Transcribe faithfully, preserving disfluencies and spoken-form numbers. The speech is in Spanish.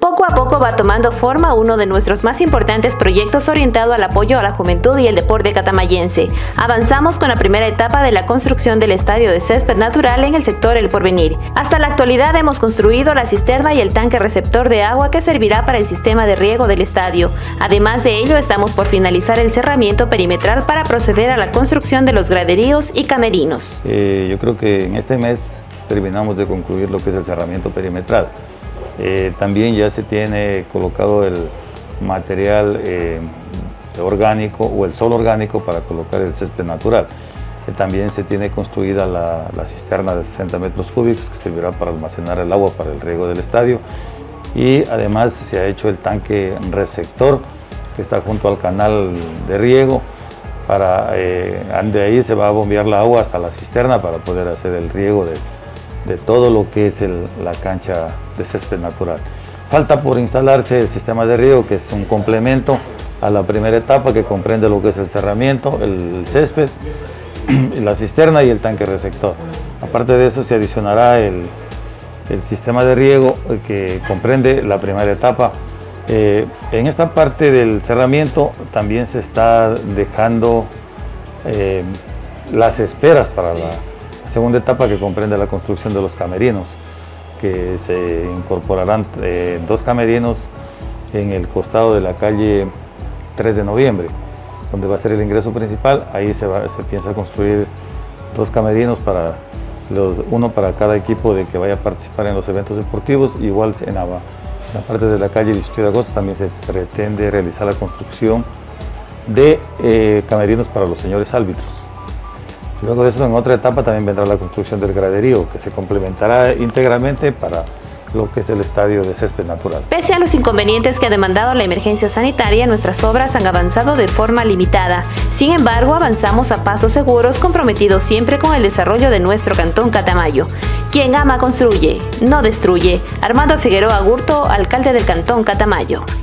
Poco a poco va tomando forma uno de nuestros más importantes proyectos orientado al apoyo a la juventud y el deporte catamayense. Avanzamos con la primera etapa de la construcción del estadio de césped natural en el sector El Porvenir. Hasta la actualidad hemos construido la cisterna y el tanque receptor de agua que servirá para el sistema de riego del estadio. Además de ello, estamos por finalizar el cerramiento perimetral para proceder a la construcción de los graderíos y camerinos. Eh, yo creo que en este mes terminamos de concluir lo que es el cerramiento perimetral. Eh, también ya se tiene colocado el material eh, orgánico o el suelo orgánico para colocar el césped natural. Eh, también se tiene construida la, la cisterna de sesenta metros cúbicos que servirá para almacenar el agua para el riego del estadio, y además se ha hecho el tanque receptor que está junto al canal de riego. Para, eh, de ahí se va a bombear la agua hasta la cisterna para poder hacer el riego de de todo lo que es el, la cancha de césped natural. Falta por instalarse el sistema de riego, que es un complemento a la primera etapa, que comprende lo que es el cerramiento, el césped, la cisterna y el tanque receptor. Aparte de eso se adicionará el, el sistema de riego, que comprende la primera etapa. Eh, en esta parte del cerramiento también se está dejando eh, las esperas para la segunda etapa, que comprende la construcción de los camerinos, que se incorporarán eh, dos camerinos en el costado de la calle tres de noviembre, donde va a ser el ingreso principal. Ahí se, va, se piensa construir dos camerinos, para los, uno para cada equipo de que vaya a participar en los eventos deportivos. Igual en la, en la parte de la calle dieciocho de agosto también se pretende realizar la construcción de eh, camerinos para los señores árbitros. Luego de eso, en otra etapa también vendrá la construcción del graderío, que se complementará íntegramente para lo que es el estadio de césped natural. Pese a los inconvenientes que ha demandado la emergencia sanitaria, nuestras obras han avanzado de forma limitada. Sin embargo, avanzamos a pasos seguros, comprometidos siempre con el desarrollo de nuestro cantón Catamayo. Quien ama construye, no destruye. Armando Figueroa Gurto, alcalde del cantón Catamayo.